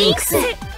ニックス。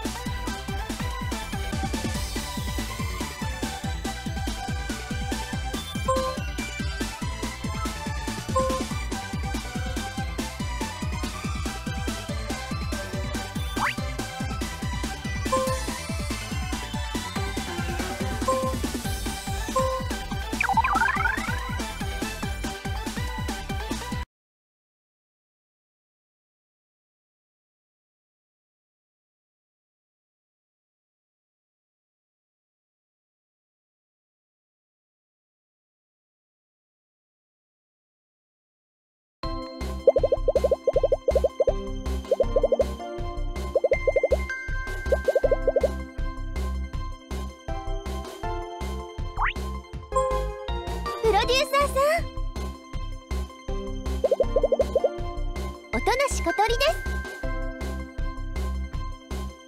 プロデューサーさん、音無小鳥です。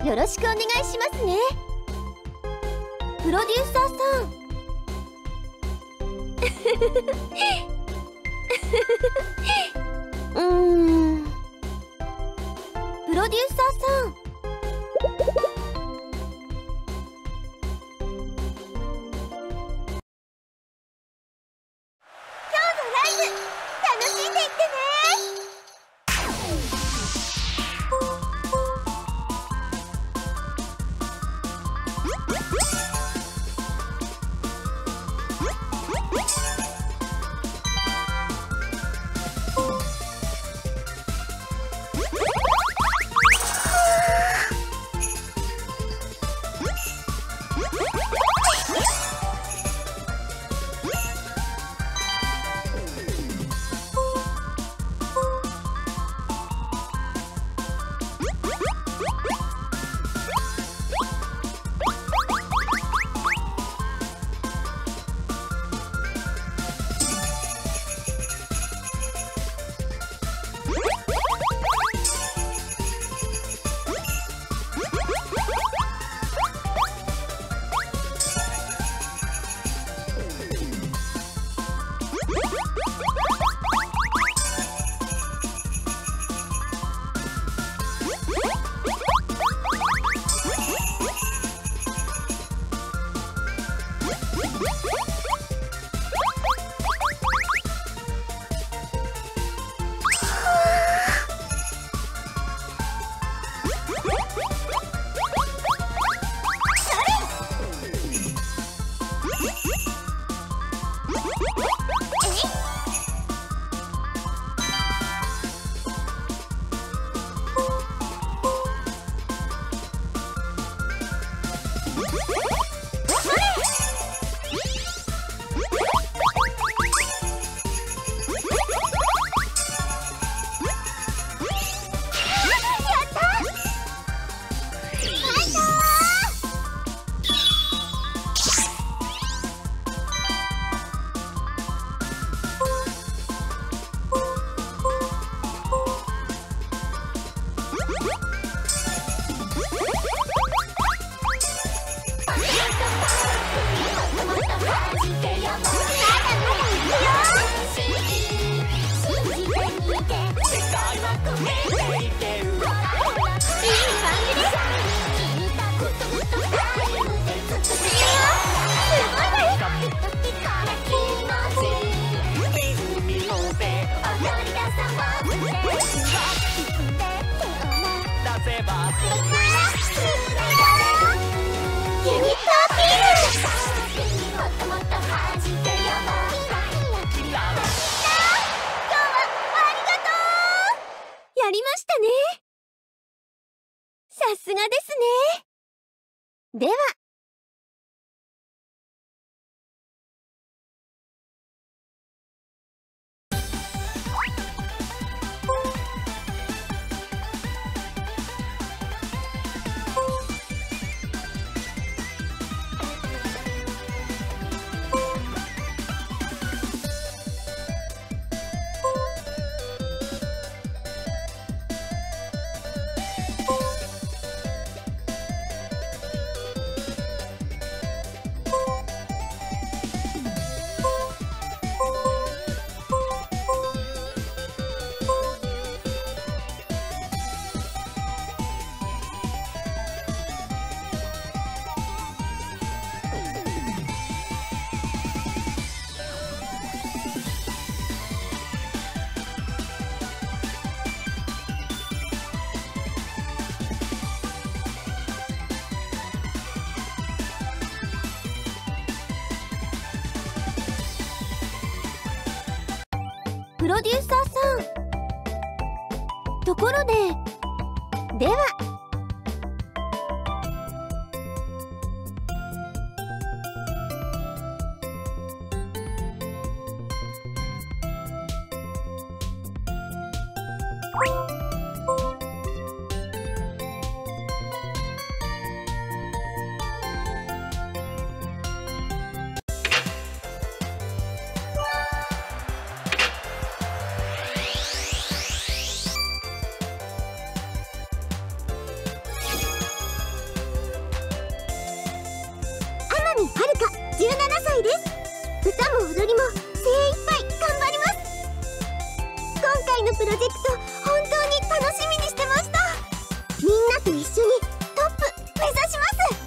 よろしくお願いしますね。プロデューサーさんプロデューサーさん、ライブ楽しんでいってね。やりましたね。さすがですね。では。 プロデューサーさん。ところで、では天海遥17歳です。歌も踊りも精一杯頑張ります。今回のプロジェクト本当に楽しみにしてました。みんなと一緒にトップ目指します。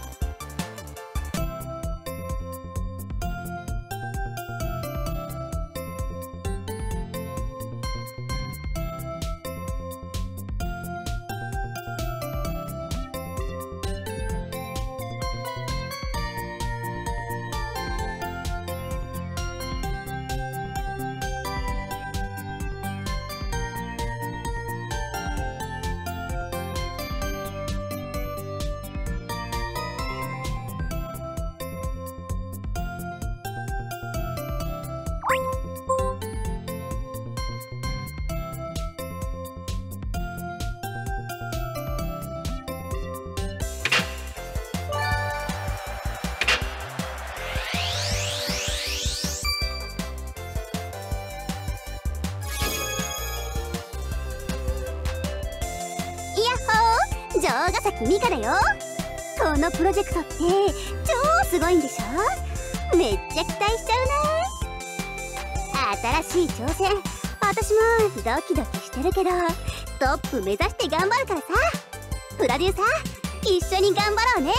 城ヶ崎美香だよ。このプロジェクトって超すごいんでしょ。めっちゃ期待しちゃうな。新しい挑戦、私もドキドキしてるけどトップ目指して頑張るからさ。プロデューサー一緒に頑張ろうね。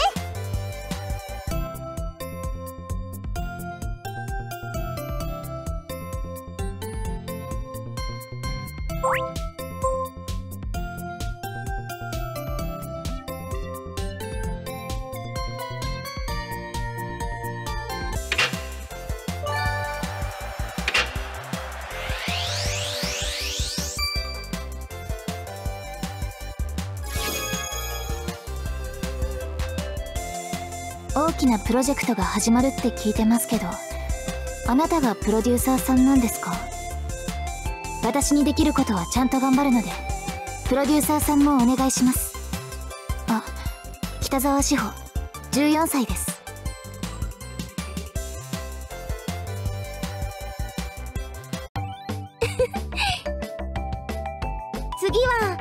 大きなプロジェクトが始まるって聞いてますけど、あなたがプロデューサーさんなんですか？私にできることはちゃんと頑張るので、プロデューサーさんもお願いします。あ、北沢志保、14歳です。 次は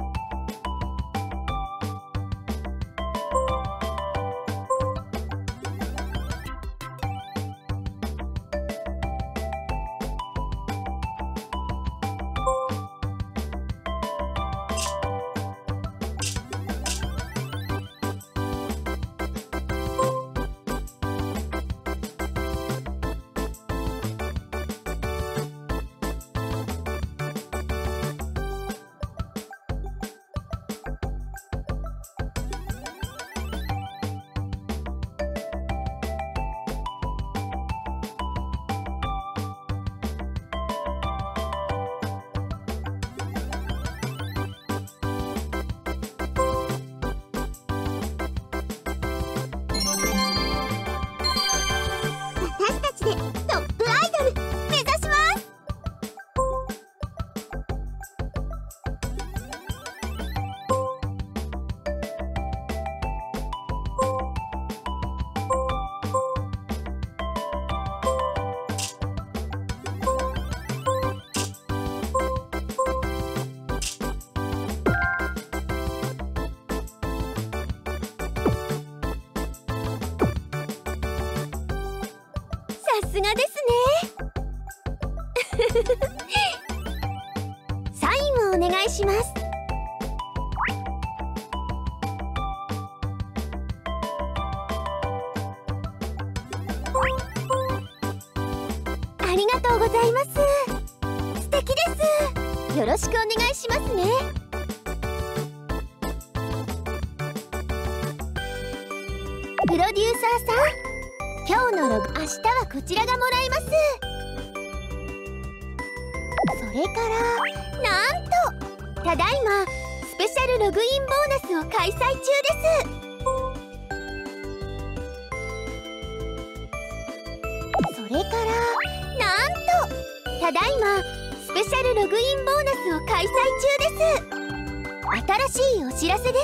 さすがですね。サインをお願いします。ありがとうございます。素敵です。よろしくお願いしますね。プロデューサーさん、今日のログ、明日はこちらがもらえます。 それからなんとただいまスペシャルログインボーナスを開催中です。それからなんとただいまスペシャルログインボーナスを開催中です。新しいお知らせです。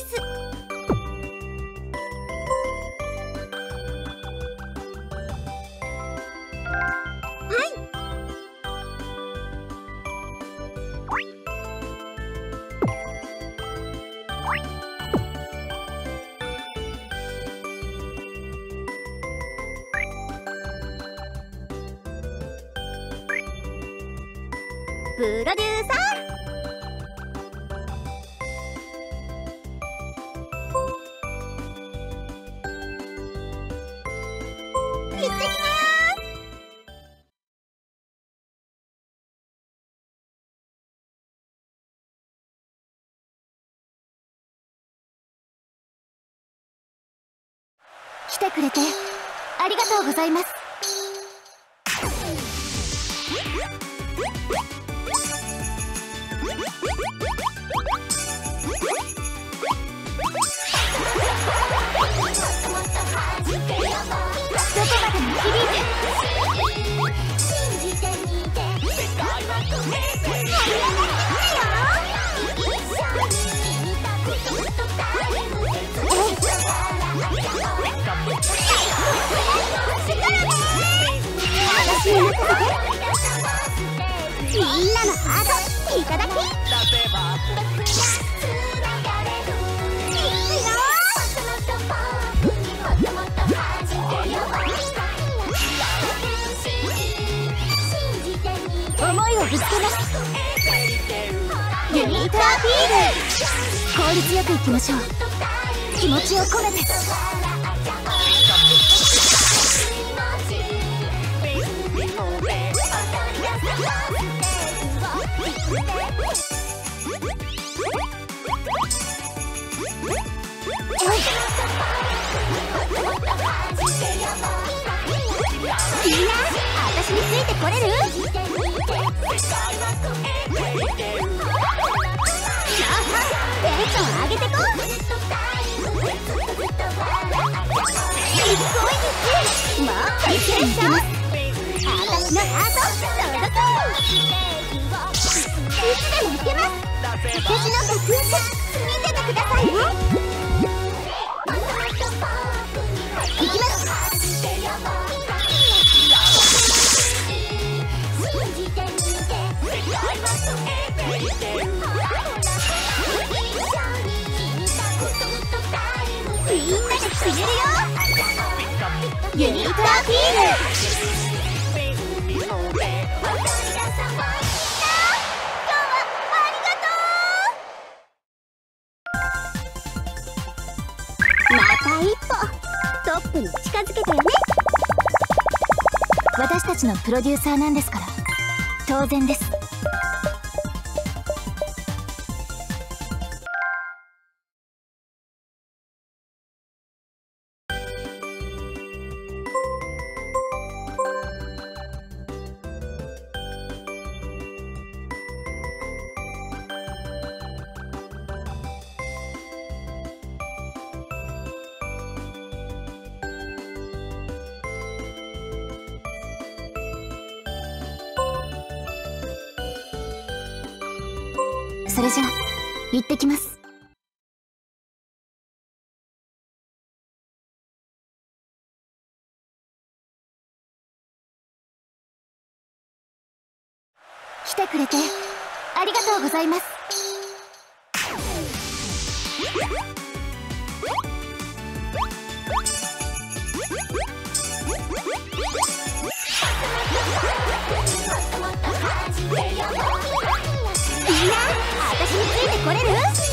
プロデューサー、行ってきます。 来てくれてありがとうございます。 みんなのハートいただき。 思いをぶつけます。 ユニークアピール。 効率よくいきましょう。気持ちを込めて。 みんな私についてこれる？テンション上げてこう。すごいです。もっといけるでしょ。私のハート届く。いつでもいけます。私の爆発見ててくださいね。いきます。みんなで決めるよ。ユニークアピール。また一歩トップに近づけたよね。 私たちのプロデューサーなんですから当然です。それじゃあ行ってきます。来てくれてありがとうございます。 みんな私についてこれる？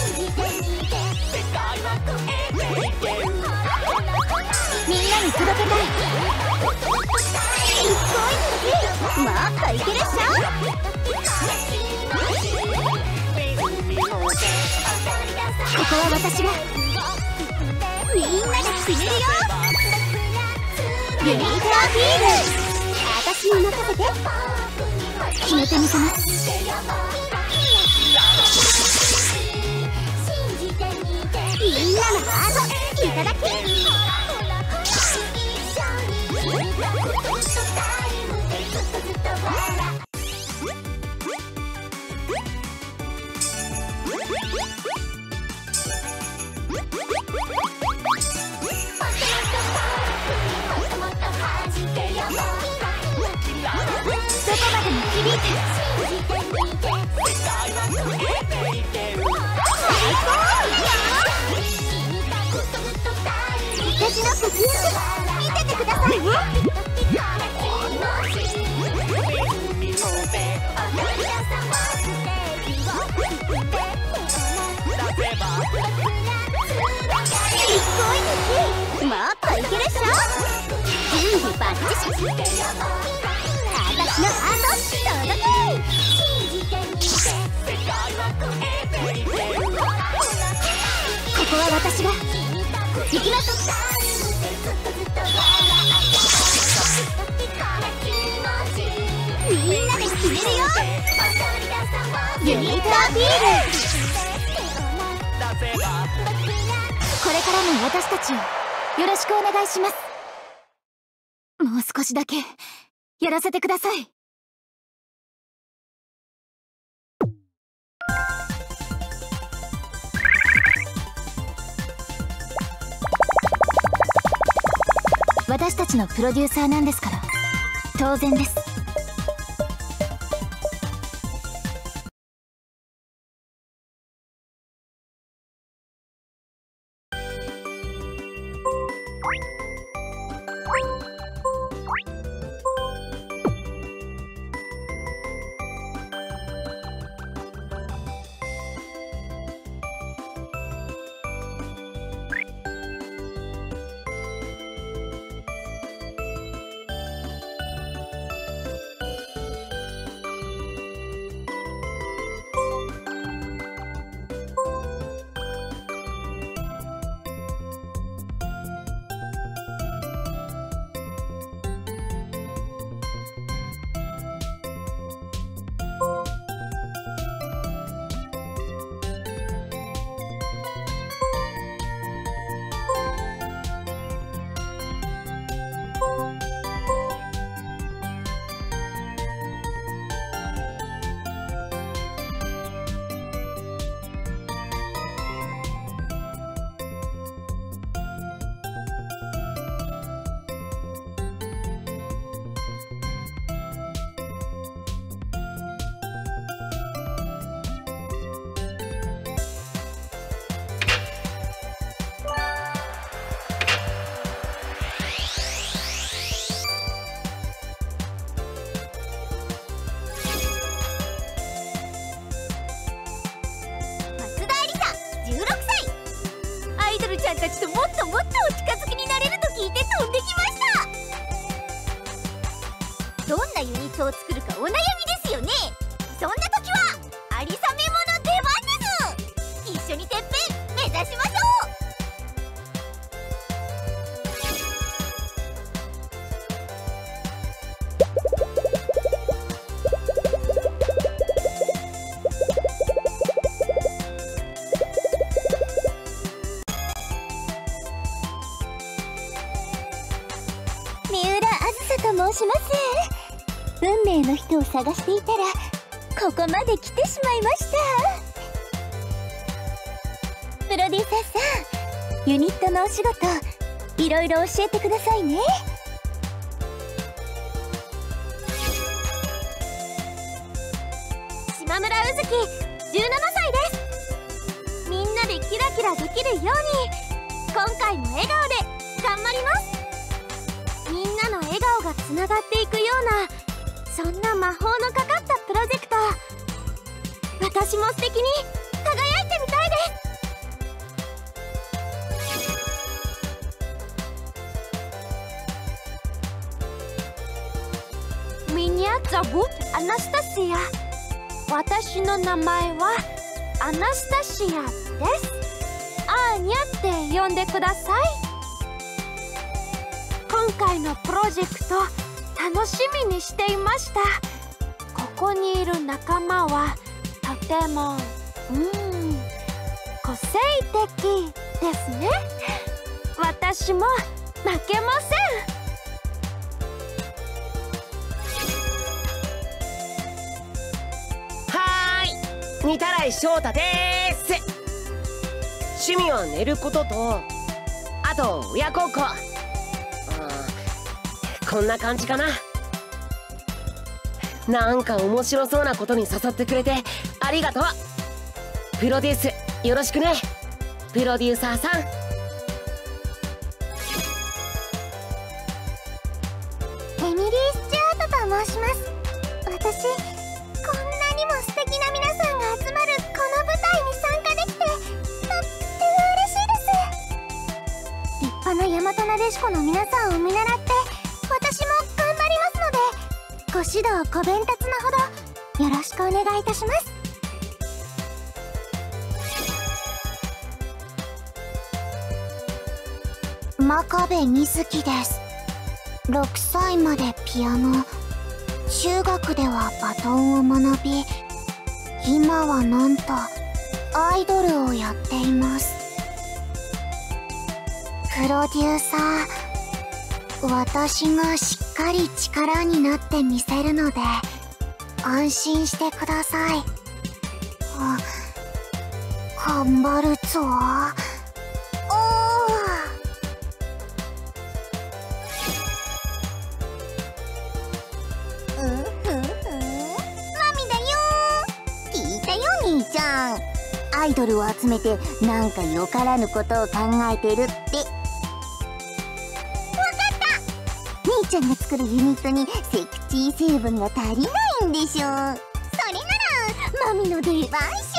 みんなに届けたい。 すっごいもっといけるっしょ。 ここは私が。 みんなで決めるよ。ユニークアピール。私のに任せて。 決めてみせます。 みんなのハートいただき。 どこまでも響いて。 私の活躍見ててくださいね。もっといけるっしょ。準備バッチシ。私のハート届け。 ここは私が行きます。 みんなで決めるよ。ユニットアピール。 これからも私たちをよろしくお願いします。もう少しだけやらせてください。私たちのプロデューサーなんですから当然です。 たちともっともっとお近づきになれると聞いて飛んできました。どんなユニットを作るかお悩みですよね。そんな時はアリサメモの出番です。一緒にてっぺん目指しましょう。と申します。運命の人を探していたらここまで来てしまいました。プロデューサーさん、ユニットのお仕事いろいろ教えてくださいね。島村うずき、17歳です。みんなでキラキラできるように今回も笑顔で頑張ります。みんなの笑顔がつながっていくような、そんな魔法のかかったプロジェクト、私も素敵に輝いてみたいです。ミニャザブアナスタシア、私の名前はアナスタシアです。アーニャって呼んでください。今回のプロジェクト楽しみにしていました。ここにいる仲間はとても個性的ですね。私も負けません。 はーい、御手洗翔太でーす。趣味は寝ることと、あと親孝行。こんな感じかな。なんか面白そうなことに誘ってくれてありがとう。プロデュースよろしくね、プロデューサーさん。 エミリー・スチュアートと申します。私、こんなにも素敵な皆さんが集まるこの舞台に参加できてとっても嬉しいです。立派な大和なでしこの皆さんを見習って私も頑張りますので、ご指導ご鞭撻のほどよろしくお願いいたします。 真壁美月です。6歳までピアノ、中学ではバトンを学び、今はなんとアイドルをやっています。プロデューサー、私がしっかり力になってみせるので安心してください。頑張るぞ。 アイドルを集めてなんかよからぬことを考えてるって。わかった！兄ちゃんが作るユニットにセクチー成分が足りないんでしょ。それならマミの出番しょ。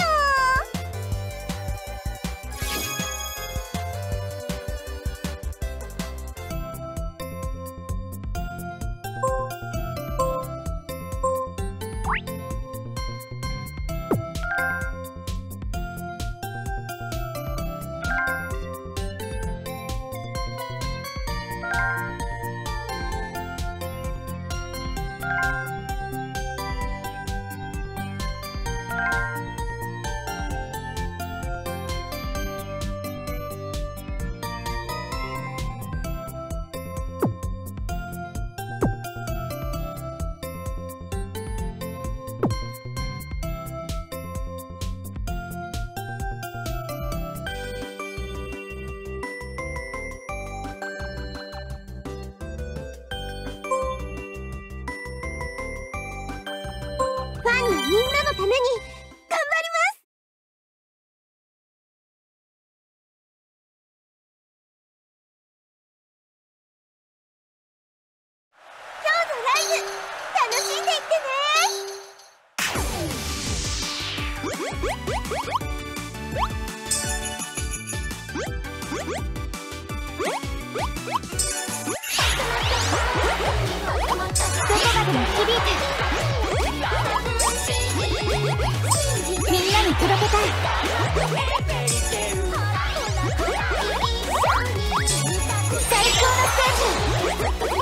ファンのみんなのために頑張ります。今日のライブ楽しんでいってね。どこまでも響いてみんなに届けたい。最高のステージ。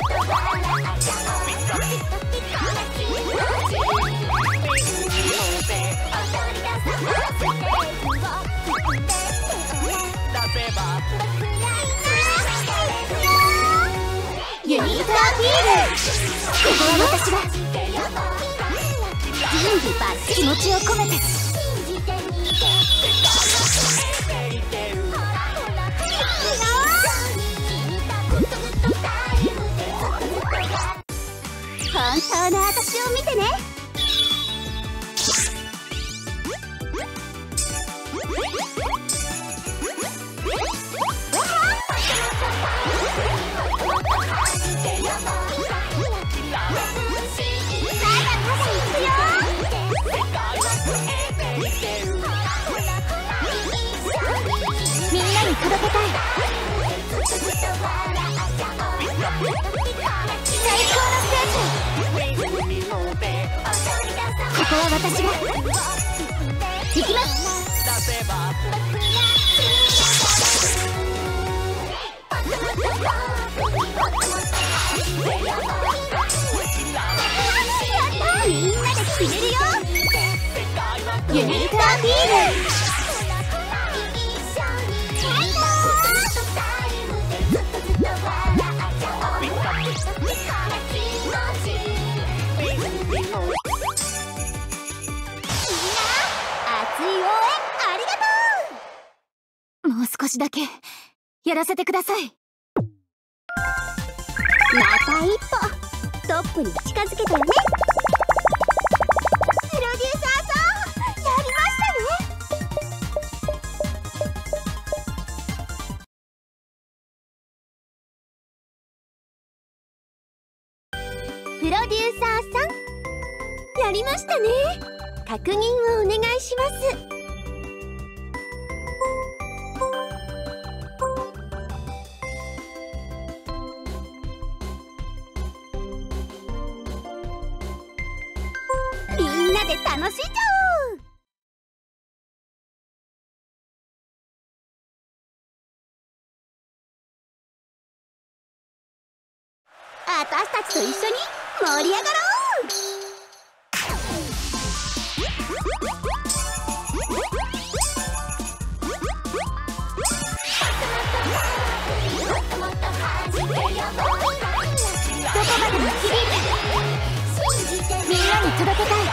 ユニットアピール。ここは私が準備バッチリ、気持ちを込めて。本当の私を見てね。みんなに届けたい。最高のステージ。ここは私が行きます。 決めるよ。ユニークアピール。 もう少しだけやらせてください。 また一歩トップに近づけたよね。プロデューサーさん、やりましたね。プロデューサーさん、やりましたね。確認をお願いします。みんなで楽しんじゃおう。私たちと一緒に盛り上がろう。どこまでも響いてみんなに届けたい。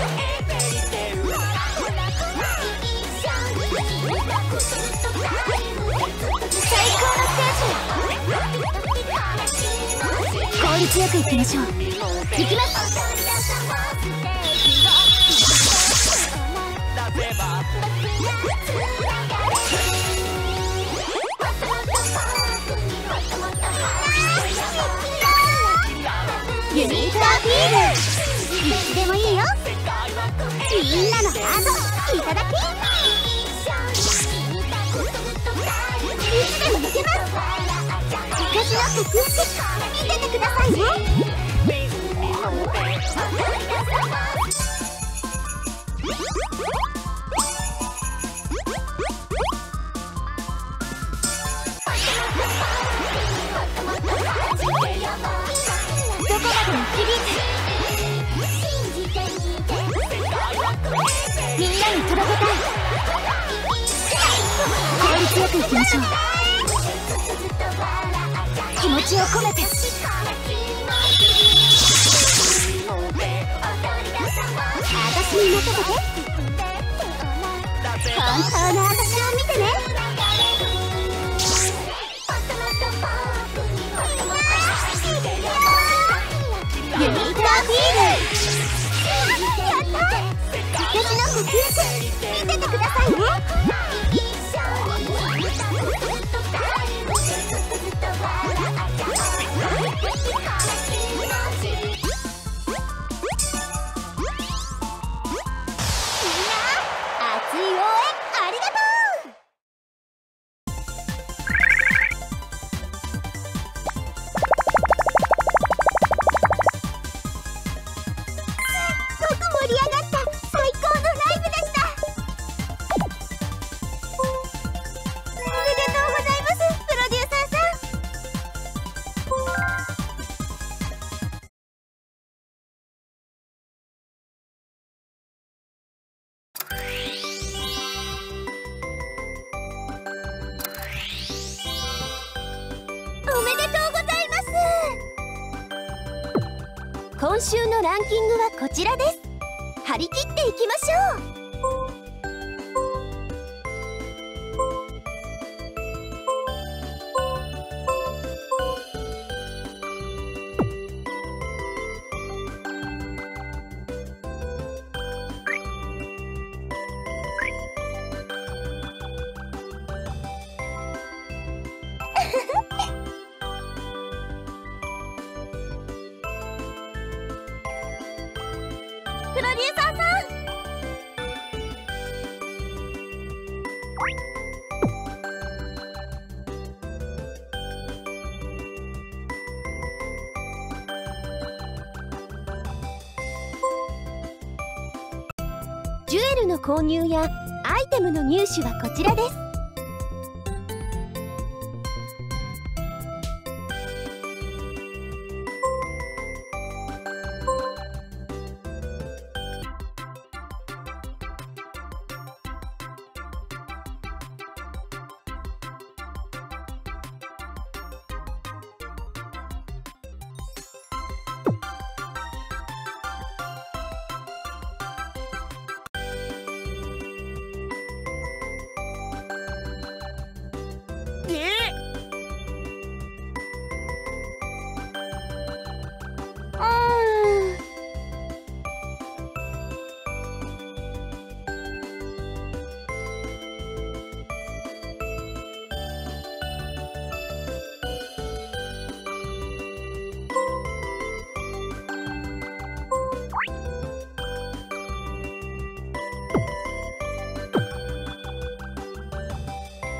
最高のステージ。効率よくいきましょう。いきます。ユニークアピール。いつでもいいよ。みんなのハートいただき。いつでもいけます。昔の曲見ててくださいね。どこまでも響いてみんなに届けたい。効率よくいきましょう。気持ちを込めて。私に任せて。本当の私を見てね。ユニークアピール。やった。私の呼吸見ててくださいね。盛り上がった最高のライブでした。おめでとうございます、プロデューサーさん。おめでとうございます。今週のランキングはこちらです。張り切っていきましょう。プロデューサーさん、ジュエルの購入やアイテムの入手はこちらです。